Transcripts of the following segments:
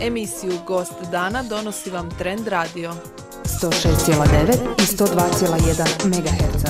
Emisiju Gost dana donosi vam Trend Radio. 106,9 i 102,1 MHz.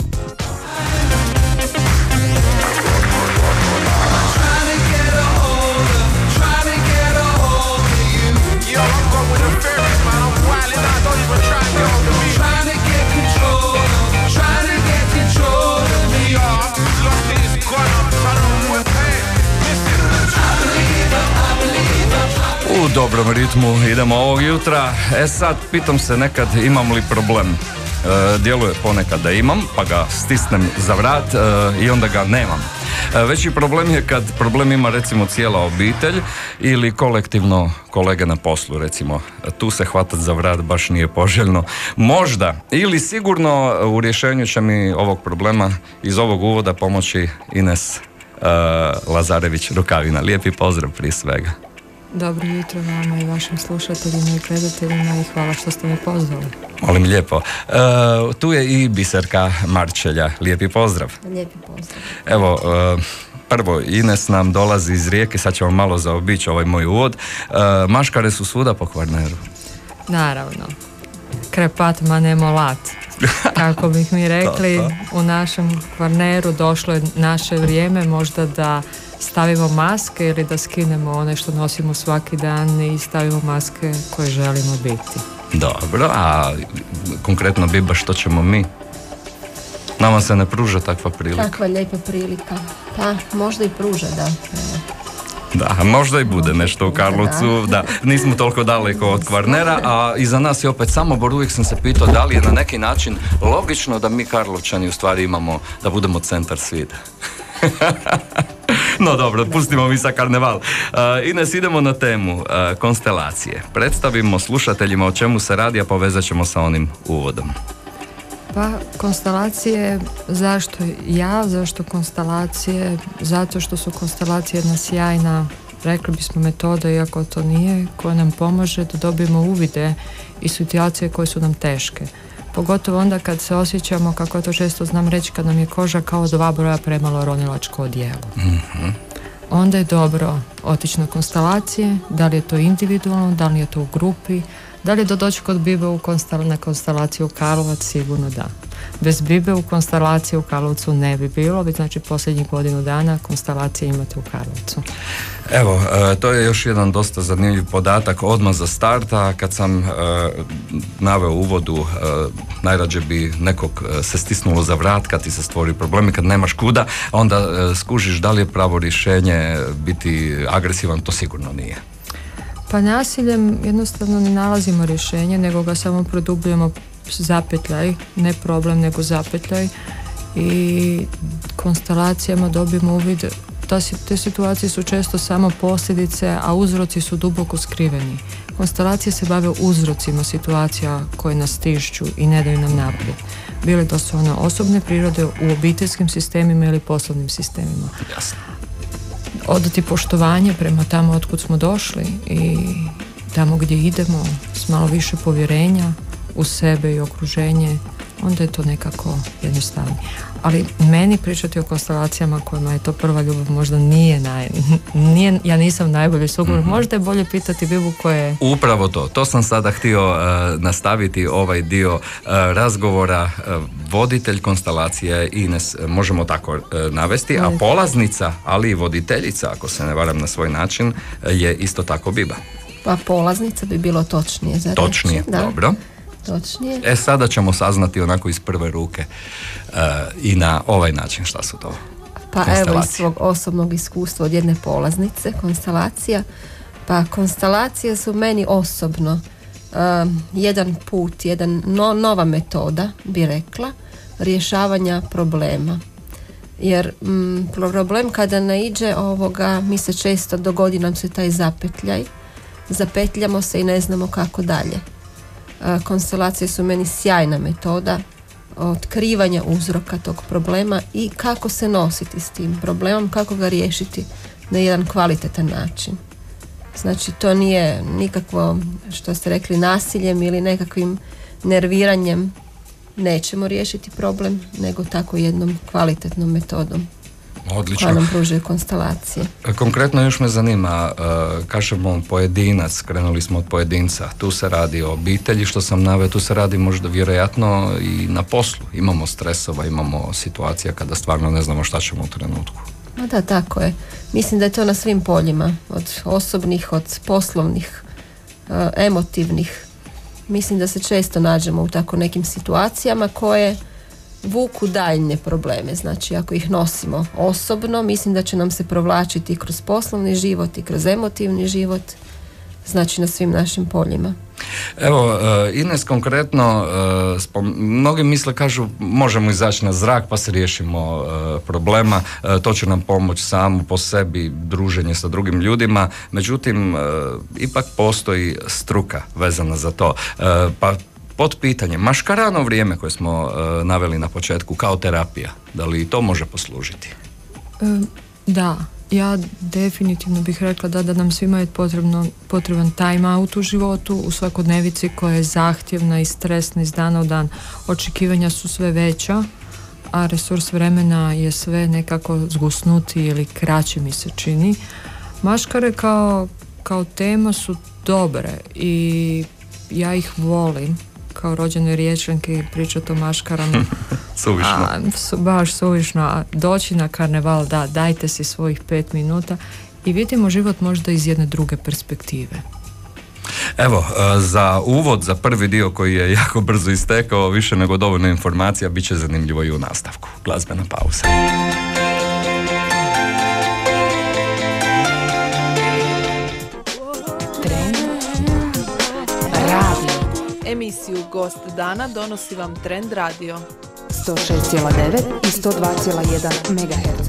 U dobrom ritmu idemo ovog jutra. Sad pitam se nekad imam li problem. Djeluje ponekad da imam, pa ga stisnem za vrat i onda ga nemam. Veći problem je kad problem ima recimo cijela obitelj ili kolektivno kolege na poslu recimo. Tu se hvatat za vrat baš nije poželjno. Možda ili sigurno u rješenju će mi ovog problema iz ovog uvoda pomoći Ines Lazarević Rukavina. Lijepi pozdrav prije svega. Dobro jutro vama i vašim slušateljima i gledateljima i hvala što ste me pozvali. Molim lijepo. Tu je i Biserka Marčelja. Lijepi pozdrav. Lijepi pozdrav. Evo, prvo Ines nam dolazi iz Rijeke, sad ćemo malo zaobići ovaj moj uvod. Maškare su svuda po Kvarneru. Naravno. Krepat ma nemo lat. Kako bih mi rekli, u našem Kvarneru došlo je naše vrijeme možda da stavimo maske ili da skinemo one što nosimo svaki dan i stavimo maske koje želimo biti. Dobro, a konkretno Biba, što ćemo mi? Nama se ne pruža takva prilika. Takva lijepa prilika. Pa možda i pruža, da. Da, možda i bude nešto u Karlovcu, da, nismo toliko daleko od Kvarnera, a iza nas je opet Samobor. Uvijek sam se pitao da li je na neki način logično da mi Karlovčani u stvari imamo, da budemo centar svijeta. No dobro, pustimo mi sa karneval. Ines, idemo na temu konstelacije. Predstavimo slušateljima o čemu se radi, a povezat ćemo sa onim uvodom. Pa konstelacije, zašto konstelacije? Zato što su konstelacije jedna sjajna, rekli bismo, metoda, iako to nije, koja nam pomaže da dobijemo uvide i situacije koje su nam teške. Pogotovo onda kad se osjećamo, kako to često znam reći, kad nam je koža kao 2 broja premalo ronilačko odijelo. Mm-hmm. Onda je dobro otići na konstelacije, da li je to individualno, da li je to u grupi, da li je doći kod Bibe na konstelaciju u Karlovac, sigurno da. Bez Bibe u konstelaciji u Karlovcu ne bi bilo, već znači posljednjih godinu dana konstelacije imate u Karlovcu. Evo, to je još jedan dosta zanimljiv podatak odmah za starta. Kad sam naveo u uvodu, najrađe bi nekog se stisnulo za vrat kad ti se stvori problem i kad nemaš kuda, onda skužiš da li je pravo rješenje biti agresivan, to sigurno nije. Pa nasiljem jednostavno ne nalazimo rješenje, nego ga samo produbljujemo zapetljaj, ne problem nego zapetljaj, i konstelacijama dobijemo uvid. Te situacije su često samo posljedice, a uzroci su duboko skriveni. Konstelacije se bave uzrocima situacija koje nas tišću i ne daju nam naprijed. Bile da su one osobne prirode u obiteljskim sistemima ili poslovnim sistemima. Jasno. Odati poštovanje prema tamo otkud smo došli i tamo gdje idemo s malo više povjerenja u sebe i okruženje, onda je to nekako jednostavnije. Ali meni pričati o konstelacijama kojima je to prva ljubav možda nije ja nisam najbolji sugovornik. Mm-hmm. Možda je bolje pitati Bibu koje... Upravo to sam sada htio nastaviti ovaj dio razgovora. Voditelj konstelacije Ines, možemo tako navesti, a polaznica, ali i voditeljica, ako se ne varam na svoj način, je isto tako Biba. Pa polaznica bi bilo točnije za reći. Točnije, da. Dobro. Točnije. Sada ćemo saznati onako iz prve ruke i na ovaj način šta su to konstelacije. Pa evo iz svog osobnog iskustva od jedne polaznice konstelacija. Pa konstelacije su meni osobno jedan put, nova metoda, bi rekla, rješavanja problema. Jer problem kada naiđe mi se često dogodi nam se taj zapetljaj, zapetljamo se i ne znamo kako dalje. Konstelacije su meni sjajna metoda otkrivanja uzroka tog problema i kako se nositi s tim problemom, kako ga riješiti na jedan kvalitetan način. Znači to nije nikakvo, što ste rekli, nasiljem ili nekakvim nerviranjem nećemo riješiti problem, nego tako jednom kvalitetnom metodom. Odlično. koja nam pružaju konstelacije. Konkretno još me zanima, kažemo pojedinac, krenuli smo od pojedinca, tu se radi o obitelji, što sam naveo, tu se radi možda vjerojatno i na poslu. Imamo stresova, imamo situacija kada stvarno ne znamo šta ćemo u trenutku. Da, tako je. Mislim da je to na svim poljima, od osobnih, od poslovnih, emotivnih. Mislim da se često nađemo u tako nekim situacijama koje vuku daljnje probleme. Znači, ako ih nosimo osobno, mislim da će nam se provlačiti kroz poslovni život i kroz emotivni život, znači na svim našim poljima. Evo, Ines, konkretno, mnogi misle, kažu, možemo izaći na zrak pa se riješimo problema, to će nam pomoći samo po sebi, druženje sa drugim ljudima, međutim, ipak postoji struka vezana za to. Pa pod pitanje, maškarano vrijeme koje smo naveli na početku kao terapija, da li i to može poslužiti? Da, ja definitivno bih rekla da nam svima je potreban time out u životu, u svakodnevici koja je zahtjevna i stresna iz dana u dan. Očekivanja su sve veća, a resurs vremena je sve nekako zgusnuti ili kraći, mi se čini. Maškare kao tema su dobre i ja ih volim. Kao rođene Riječanke pričati o maškarama. Suvišno. Baš suvišno. A doći na karneval, da, dajte si svojih 5 minuta i vidimo život možda iz jedne druge perspektive. Evo, za uvod, za prvi dio koji je jako brzo istekao, više nego dovoljno informacija, bit će zanimljivo i u nastavku. Glazbena pauza. Emisiju Gost dana donosi vam Trend Radio. 106,9 i 102,1 MHz.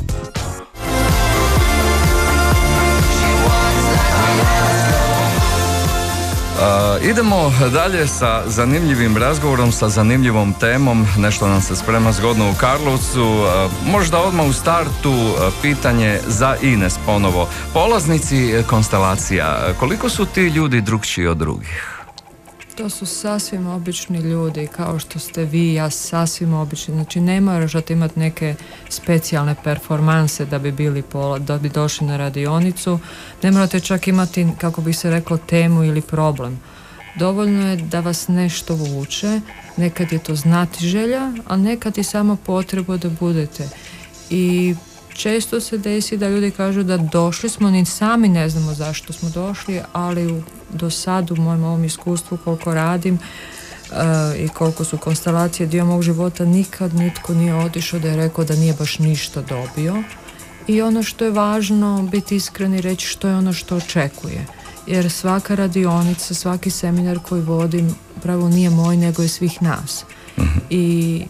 Idemo dalje sa zanimljivim razgovorom, sa zanimljivom temom, nešto nam se sprema zgodno u Karlovcu. Možda odmah u startu pitanje za Ines ponovo. Polaznici konstelacija, koliko su ti ljudi drukčiji od drugih? To su sasvim obični ljudi, kao što ste vi, ja sasvim obični. Znači ne morate imati neke specijalne performanse da bi došli na radionicu. Ne morate čak imati, kako bi se reklo, temu ili problem. Dovoljno je da vas nešto vuče, nekad je to znatiželja, a nekad i samo potreba da budete. I često se desi da ljudi kažu da došli smo, ni sami ne znamo zašto smo došli, ali do sad u mojem ovom iskustvu koliko radim i koliko su konstelacije dio mog života, nikad nitko nije otišao da je rekao da nije baš ništa dobio. I ono što je važno, biti iskren i reći što je ono što očekuje. Jer svaka radionica, svaki seminar koji vodim pravo nije moj, nego je svih nas. I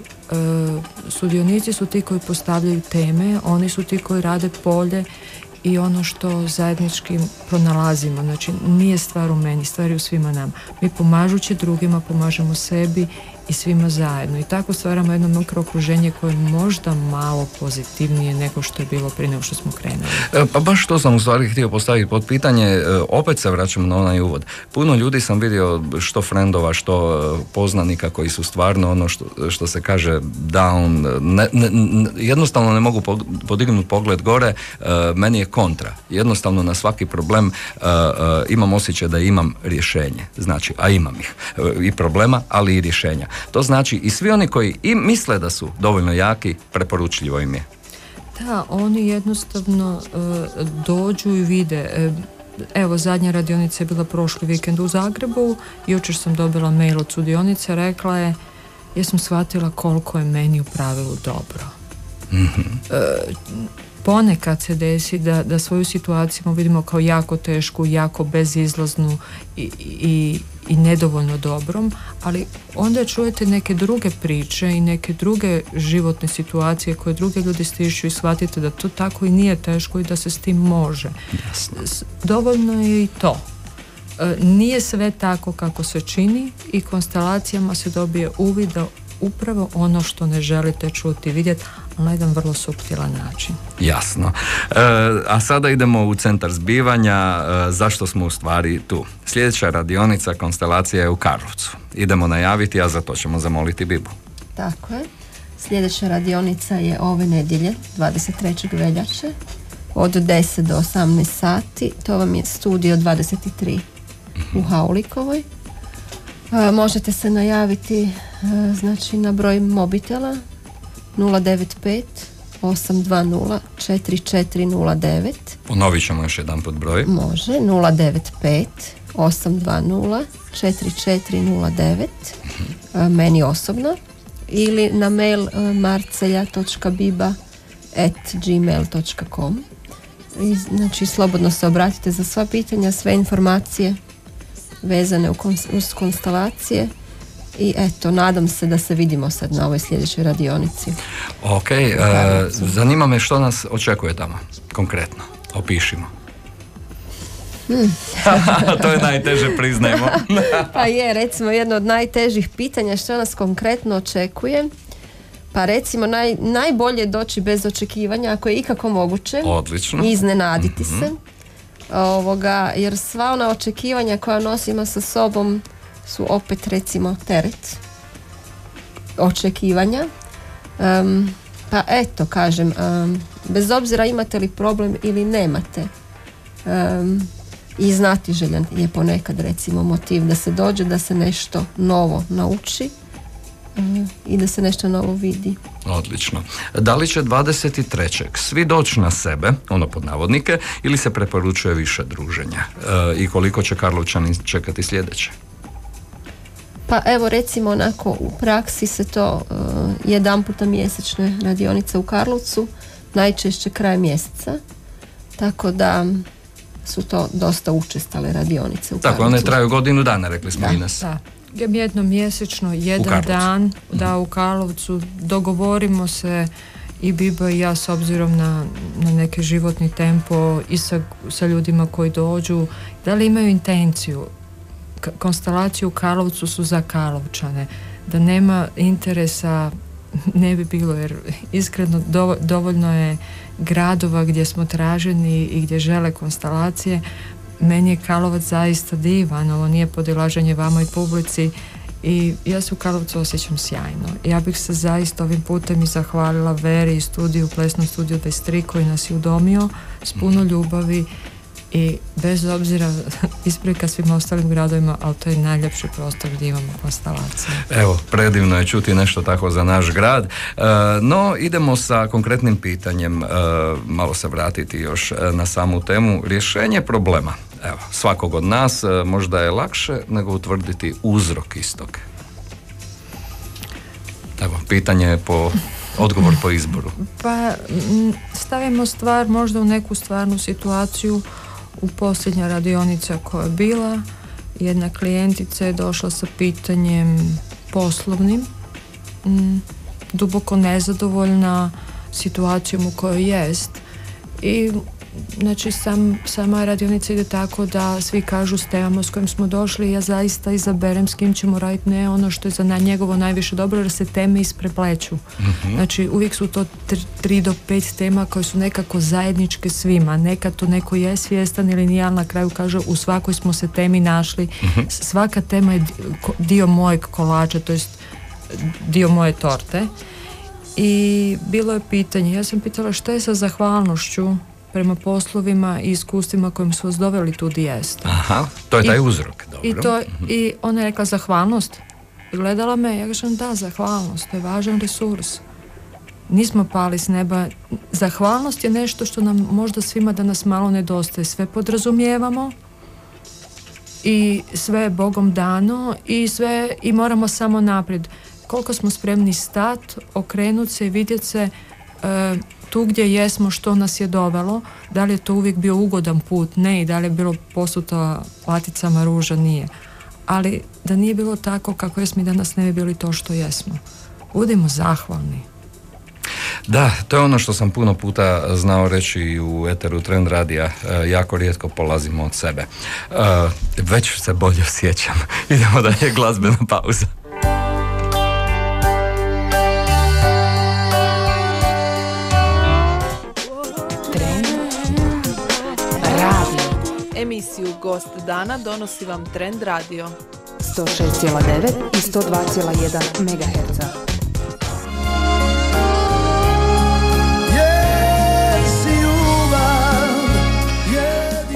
sudionici su ti koji postavljaju teme, oni su ti koji rade polje i ono što zajednički pronalazimo. Znači nije stvar u meni, stvar je u svima nam. Mi pomažući drugima pomažemo sebi i svima zajedno. I tako stvaramo jedno mikrookruženje koje je možda malo pozitivnije nego što je bilo prije nego što smo krenuli. Pa baš to sam u stvari htio postaviti pod pitanje. Opet se vraćamo na onaj uvod. Puno ljudi sam vidio, što frendova, što poznanika koji su stvarno ono što se kaže down, jednostavno ne mogu podignuti pogled gore. Meni je kontra. Jednostavno na svaki problem imam osjećaj da imam rješenje. Znači, a imam ih. I problema, ali i rješenja. To znači i svi oni koji i misle da su dovoljno jaki, preporučljivo im je. Da, oni jednostavno dođu i vide. Evo, zadnja radionica je bila prošli vikend u Zagrebu. Jučer sam dobila mail od sudionice, rekla je, sam shvatila koliko je meni u pravilu dobro. Ponekad se desi da svoju situaciju vidimo kao jako tešku, jako bezizlaznu i nedovoljno dobrom, ali onda čujete neke druge priče i neke druge životne situacije koje druge ljudi stižu i shvatite da to tako i nije teško i da se s tim može. Jasno. Dovoljno je i to. Nije sve tako kako se čini i konstelacijama se dobije uvid da upravo ono što ne želite čuti i vidjeti, ali na jedan vrlo suptilan način. Jasno. A sada idemo u centar zbivanja. Zašto smo u stvari tu? Sljedeća radionica konstelacija je u Karlovcu. Idemo najaviti, a za to ćemo zamoliti Bibu. Tako je. Sljedeća radionica je ove nedjelje, 23. veljače, od 10 do 18 sati. To vam je studio 23 u Haulikovoj. Možete se najaviti znači na broj mobitela 095 820 4409. Ponovit ćemo još jedan put broj. Može, 095 820 4409, meni osobno, ili na mail marcelja.biba@gmail.com. Znači slobodno se obratite za sva pitanja, sve informacije vezane uz konstelacije. I eto, nadam se da se vidimo sad na ovoj sljedećoj radionici. Ok, zanima me što nas očekuje tamo, konkretno. Opišimo. To je najteže, priznajmo. Pa je, recimo jedno od najtežih pitanja što nas konkretno očekuje. Pa recimo najbolje doći bez očekivanja, ako je ikako moguće. Odlično. I iznenaditi se. Jer sva ona očekivanja koja nosimo sa sobom su opet recimo teret očekivanja. Pa eto, kažem, bez obzira imate li problem ili nemate, i znatiželjan je ponekad recimo motiv da se dođe, da se nešto novo nauči i da se nešto novo vidi. Odlično. Da li će 23. svi doći na sebe, ono pod navodnike, ili se preporučuje više druženja? I koliko će Karlovčani čekati sljedeće? Pa evo recimo onako u praksi se to jedan puta mjesečne radionice u Karlovcu, najčešće kraj mjeseca, tako da su to dosta učestale radionice u Karlovcu. Tako, one traju godinu dana, rekli smo Ines. Da. Jednom mjesečno, jedan dan, da, u Karlovcu dogovorimo se i Biba i ja s obzirom na neki životni tempo i sa ljudima koji dođu, da li imaju intenciju. Konstelaciju u Karlovcu su za Karlovčane. Da nema interesa ne bi bilo, jer iskreno dovoljno je gradova gdje smo traženi i gdje žele konstelacije. Meni je Karlovac zaista divan, ovo nije podilaženje vama i publici i ja se u Karlovcu osjećam sjajno. Ja bih se zaista ovim putem i zahvalila Veri i plesnom studiju 23 koji nas je udomio s puno ljubavi i bez obzira isprika svim ostalim gradovima, ali to je najljepši prostor gdje imamo konstelacije. Evo, predivno je čuti nešto tako za naš grad. No, idemo sa konkretnim pitanjem, malo se vratiti još na samu temu. Rješenje problema. Evo, svakog od nas možda je lakše nego utvrditi uzrok istog. Evo, pitanje je odgovor po izboru. Pa, stavimo stvar možda u neku stvarnu situaciju. U posljednja radionica koja je bila, jedna klijentica je došla sa pitanjem poslovnim, duboko nezadovoljna situacijom u kojoj jest i znači sama radionica ide tako da svi kažu s temama s kojim smo došli i ja zaista izaberem s kim ćemo raditi, ne ono što je za njegovo najviše dobro, jer se teme isprepleću. Znači uvijek su to 3 do 5 tema koje su nekako zajedničke svima, nekad to neko je svjestan ili nije, ali na kraju kaže u svakoj smo se temi našli. Svaka tema je dio mojeg kolača, to jest dio moje torte i bilo je pitanje, ja sam pitala šta je sa zahvalnošću prema poslovima i iskustvima kojim su vas doveli tu gdje jeste. Aha, to je taj uzrok. Dobro. I ona je rekla zahvalnost. I gledala me, ja kažem da, zahvalnost, to je važan resurs. Nismo pali s neba. Zahvalnost je nešto što nam možda svima danas malo nedostaje. Sve podrazumijevamo i sve je Bogom dano i moramo samo naprijed. Koliko smo spremni stat, okrenut se i vidjet se tu gdje jesmo, što nas je dovelo, da li je to uvijek bio ugodan put, ne, i da li je bilo posuto laticama ruža, nije. Ali da nije bilo tako kako jesmo i danas ne bi bili to što jesmo. Budimo zahvalni. Da, to je ono što sam puno puta znao reći i u eteru Trend radija, jako rijetko polazimo od sebe. Već se bolje osjećam. Idemo dalje, glazbena pauza. Emisiju Gost dana donosi vam Trend radio 106,9 i 102,1 MHz.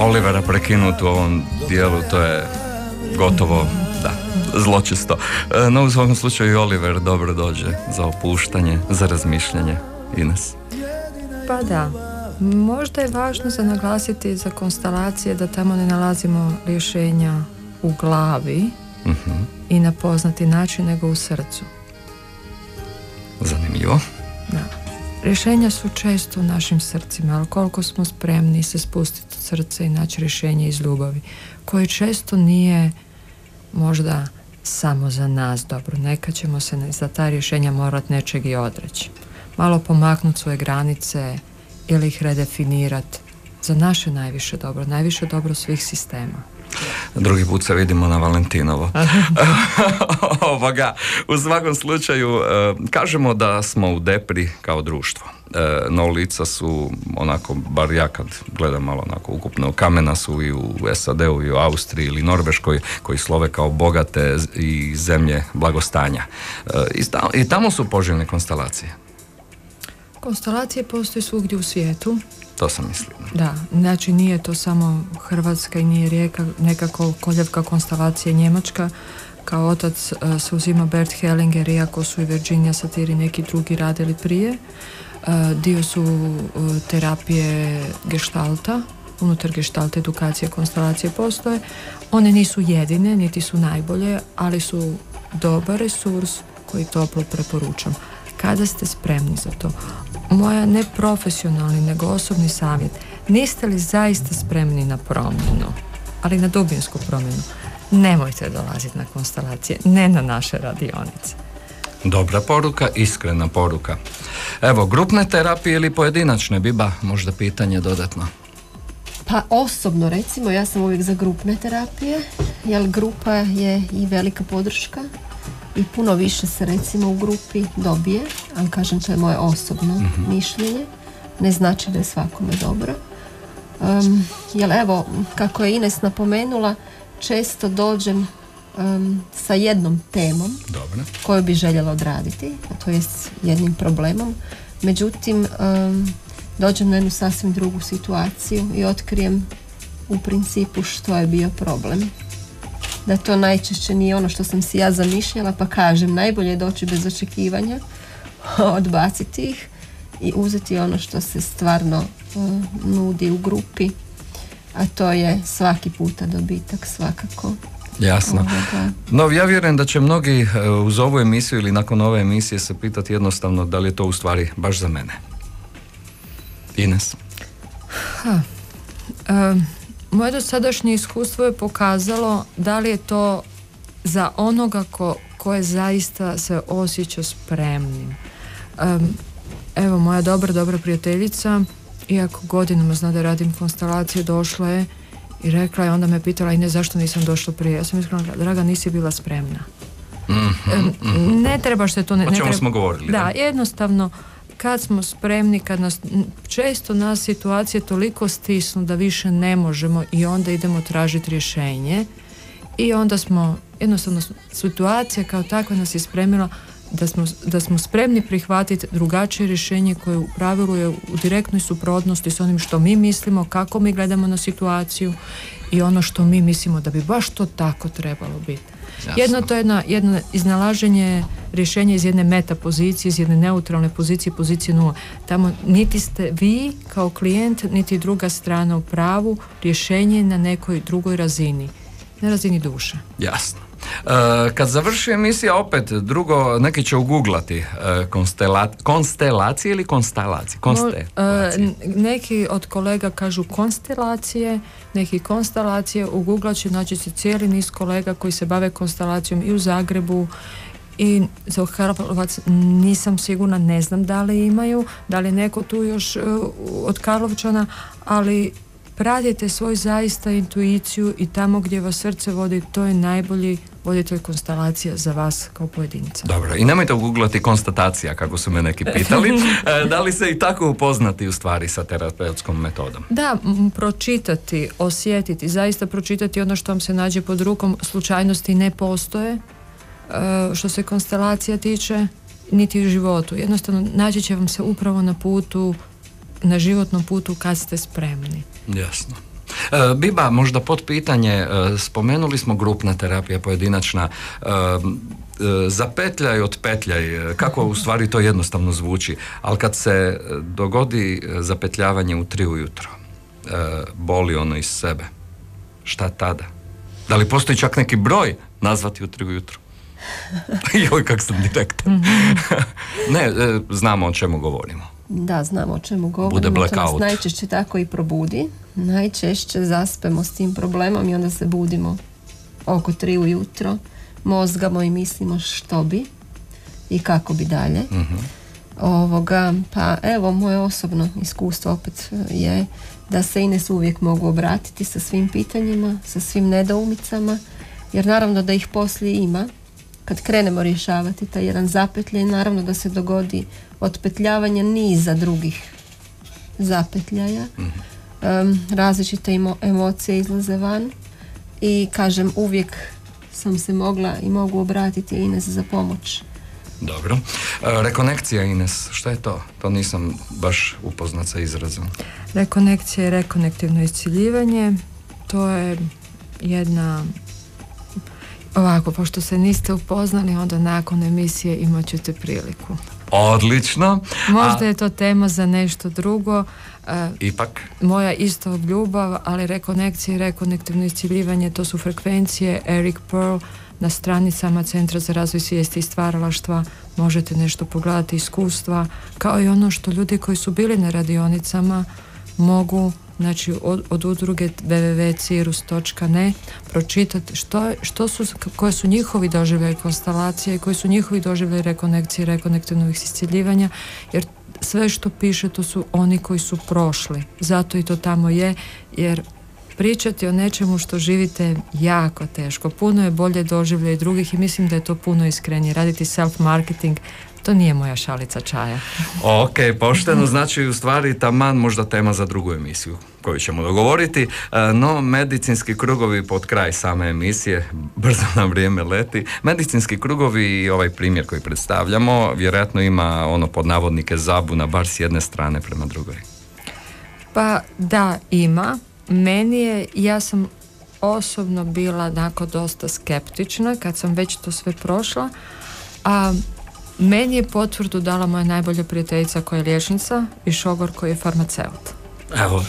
Olivera prekinuti u ovom dijelu, to je gotovo, da, zločesto. No u svakom slučaju i Oliver dobro dođe za opuštanje, za razmišljanje. Ines? Pa da, možda je važno za naglasiti za konstelacije da tamo ne nalazimo rješenja u glavi i na poznati način, nego u srcu. Zanimljivo. Da. Rješenja su često u našim srcima, ali koliko smo spremni se spustiti u srce i naći rješenje iz ljubavi, koje često nije možda samo za nas dobro. Nekad ćemo se za ta rješenja morati nečeg i odreći. Malo pomaknuti svoje granice ili ih redefinirati za naše najviše dobro svih sistema. Drugi put se vidimo na Valentinovo. U svakom slučaju kažemo da smo u depri kao društvo. No lica su onako, bar ja kad gledam malo onako ukupno, kamena su i u SAD-u i u Austriji ili Norveškoj, koji slove kao bogate i zemlje blagostanja. I tamo su poželjne konstelacije. Konstelacije postoje svugdje u svijetu. To sam mislila. Da, znači nije to samo Hrvatska i nije Rijeka, nekako koljevka konstelacija Njemačka. Kao otac se uzima Bert Hellinger, iako su i Virginia Satir i neki drugi radili prije. Dio su terapije gestalta, unutar gestalta edukacije konstelacije postoje. One nisu jedine, niti su najbolje, ali su dobar resurs koji toplo preporučam. Kada ste spremni za to? Moja ne profesionalni, nego osobni savjet. Niste li zaista spremni na promjenu, ali na dubinsku promjenu? Nemojte dolaziti na konstelacije, ne na naše radionice. Dobra poruka, iskrena poruka. Evo, grupne terapije ili pojedinačne, Biba, možda pitanje dodatno? Pa osobno recimo, ja sam uvijek za grupne terapije, jer grupa je i velika podrška i puno više se recimo u grupi dobije, ali kažem, to je moje osobno mišljenje, ne znači da je svakome dobro. Jer evo, kako je Ines napomenula, često dođem sa jednom temom koju bi željela odraditi, to je s jednim problemom, međutim dođem na jednu sasvim drugu situaciju i otkrijem u principu što je bio problem. Da to najčešće nije ono što sam si ja zamišljala, pa kažem, najbolje je doći bez očekivanja, odbaciti ih i uzeti ono što se stvarno nudi u grupi, a to je svaki puta dobitak svakako. Jasno. No, ja vjerujem da će mnogi uz ovu emisiju ili nakon ove emisije se pitati jednostavno da li je to u stvari baš za mene. Ines? Moje dosadašnje iskustvo je pokazalo da li je to za onoga ko je zaista se osjeća spremnim. Evo, moja dobra prijateljica, iako godinama zna da radim konstelacije, došla je i rekla je, onda me pitala, i ne, zašto nisam došla prije. Ja sam iskreno, draga, nisi bila spremna. Ne trebaš se to... O čemu smo govorili? Da, jednostavno, kad smo spremni, kad često nas situacije toliko stisnu da više ne možemo i onda idemo tražiti rješenje i onda smo, jednostavno, situacija kao takva nas je spremila da smo spremni prihvatiti drugačije rješenje koje u pravilu je u direktnoj suprotnosti s onim što mi mislimo, kako mi gledamo na situaciju i ono što mi mislimo da bi baš to tako trebalo biti. Jedno to je jedno iznalaženje rješenja iz jedne meta pozicije, iz jedne neutralne pozicije nula. Tamo niti ste vi kao klijent, niti druga strana u pravu, rješenje na nekoj drugoj razini, na razini duše. Jasno. Kad završi emisija, opet drugo, neki će uguglati konstelacije ili konstelacije? Neki od kolega kažu konstelacije, neki konstelacije, uguglat naći se cijeli niz kolega koji se bave konstelacijom i u Zagrebu i za Karlovac nisam sigurna, ne znam da li imaju, da li neko tu još od Karlovčana, ali pratite svoj zaista intuiciju i tamo gdje vas srce vodi, to je najbolji voditelj konstelacija za vas kao pojedinca. Dobro, i nemojte uguglati konstatacija, kako su me neki pitali. Da li se i tako upoznati u stvari sa terapeutskom metodom? Da, pročitati, osjetiti, zaista pročitati ono što vam se nađe pod rukom. Slučajnosti ne postoje, što se konstelacija tiče, niti u životu. Jednostavno, naći će vam se upravo na putu, na životnom putu kad ste spremni. Jasno. Biba, možda potpitanje, spomenuli smo grupna terapija, pojedinačna, zapetljaj, otpetljaj, kako u stvari to jednostavno zvuči, ali kad se dogodi zapetljavanje u 3 ujutro, boli ono iz sebe, šta tada? Da li postoji čak neki broj nazvati u 3 ujutro? Joj, kak sam direktan. Ne, znamo o čemu govorimo. Da, znamo o čemu govorimo. Bude blackout. To nas najčešće tako i probudi. Najčešće zaspemo s tim problemom i onda se budimo oko 3 ujutro, mozgamo i mislimo što bi i kako bi dalje. Pa evo, moje osobno iskustvo opet je da se Ines uvijek mogu obratiti sa svim pitanjima, sa svim nedoumicama, jer naravno da ih poslije ima. Kad krenemo rješavati taj jedan zapetljaj, naravno da se dogodi otpetljavanje niza drugih zapetljaja. Različite emocije izlaze van i kažem, uvijek sam se mogla i mogu obratiti Ines za pomoć. Dobro. Rekonekcija, Ines, šta je to? To nisam baš upoznat sa izrazom. Rekonekcija je rekonektivno isciljivanje. To je jedna... Ovako, pošto se niste upoznali, onda nakon emisije imat ćete priliku. Odlično. Možda je to tema za nešto drugo. Ipak? Moja isto ljubav, ali rekonekcija i rekonektivno isciljivanje, to su frekvencije Eric Pearl na stranicama Centra za razvoj svijesti i stvaralaštva. Možete nešto pogledati, iskustva, kao i ono što ljudi koji su bili na radionicama mogu, znači od udruge www.cirus.ne pročitati koje su njihovi doživljaji konstalacije i koji su njihovi doživljaji rekonekcije i rekonektivnog isciljivanja, jer sve što piše to su oni koji su prošli. Zato i to tamo je, jer pričati o nečemu što živite jako teško. Puno je bolje doživljaj drugih i mislim da je to puno iskrenije. Raditi self-marketing, to nije moja šalica čaja. Ok, pošteno, znači u stvari taman možda tema za drugu emisiju koju ćemo dogovoriti, no medicinski krugovi pod kraj same emisije, brzo nam vrijeme leti. Medicinski krugovi i ovaj primjer koji predstavljamo, vjerojatno ima ono pod navodnike zabuna, bar s jedne strane prema drugoj. Pa da, ima. Ja sam osobno bila onako dosta skeptična kad sam već to sve prošla, a meni je potvrdu dala moja najbolja prijateljica koja je liječnica i šogor koji je farmaceut. Evo,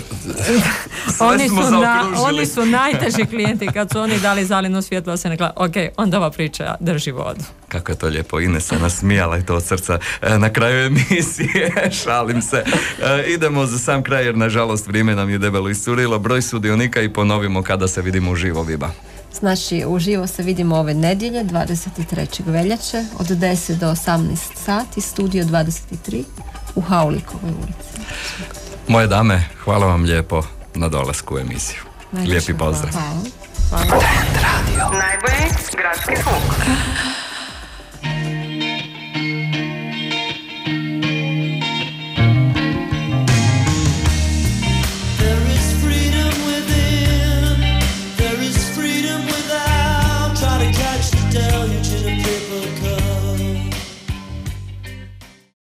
oni su najteži klijenti kad su oni dali zeleno svjetlo, se nekla, ok, onda ova priča drži vodu. Kako je to lijepo, Ines se nasmijala i to od srca na kraju emisije, šalim se. Idemo za sam kraj jer nažalost vrijeme nam je debelo iscurilo, broj sudionika i ponovimo kada se vidimo uživo, Biba. Znači, uživo se vidimo ove nedjelje, 23. veljače, od 10 do 18 sati, studio 23 u Haulikovoj ulici. Moje dame, hvala vam lijepo na dolasku u emisiju. Lijepi pozdrav. Hvala. Trend Radio. Najbolji gradski zvuk.